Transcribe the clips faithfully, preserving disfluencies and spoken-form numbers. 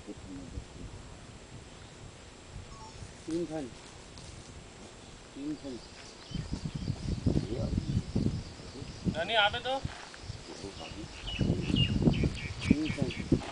तीन फल तीन फल नहीं आवे तो तीन फल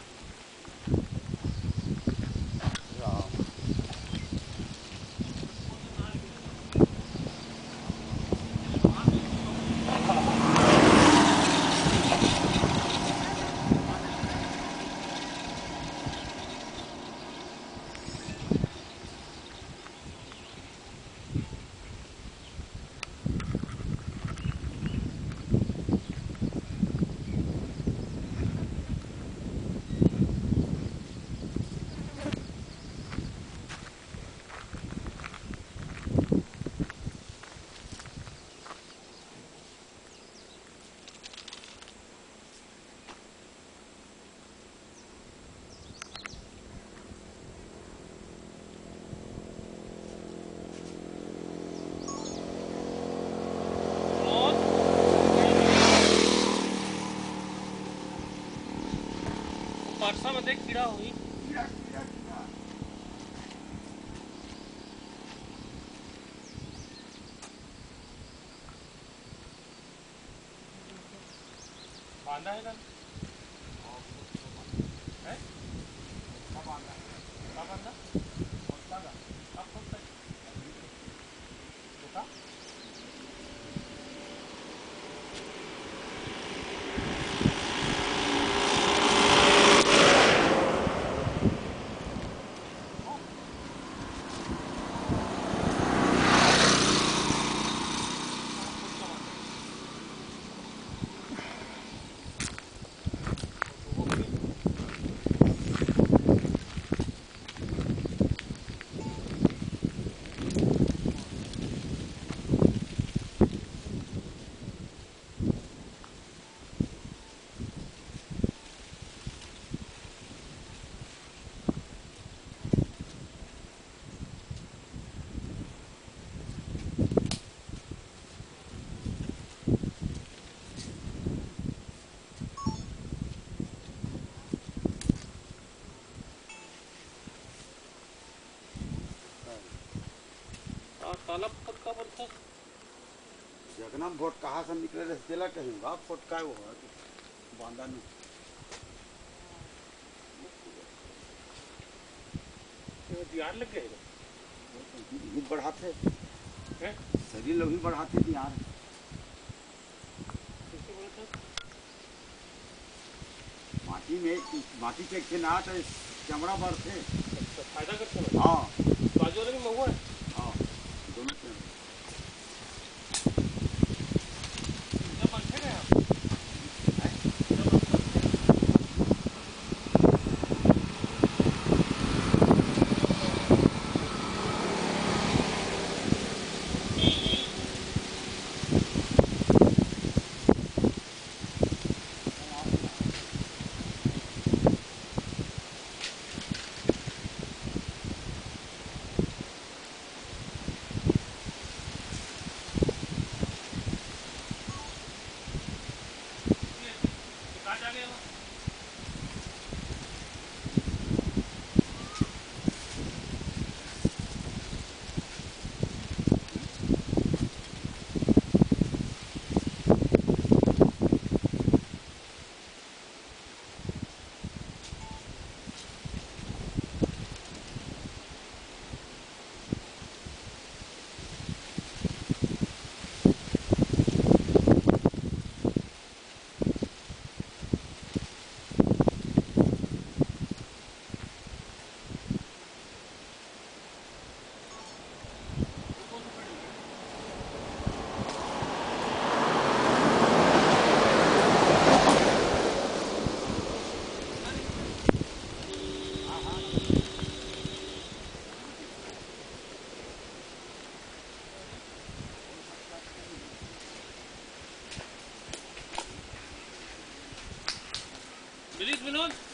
परसा में देख कीड़ा हुई बांधा है ना है क्या बांधा क्या बांधा कौन सा अब कौन सा देखा तालाब कब का बनता जगनम बोट कहाँ से निकले रहे तेला कहीं बाप फोट का वो है बांधा में दियार लग गए भी बढ़ाते हैं सभी लोग ही बढ़ाते यार माटी में माटी के किनार तो चमड़ा बढ़ते फायदा करते हैं हाँ बाजू वाले भी महुआ है हाँ दोनों से जब बनते हैं आप कहाँ जा गए वो विनीत विनोद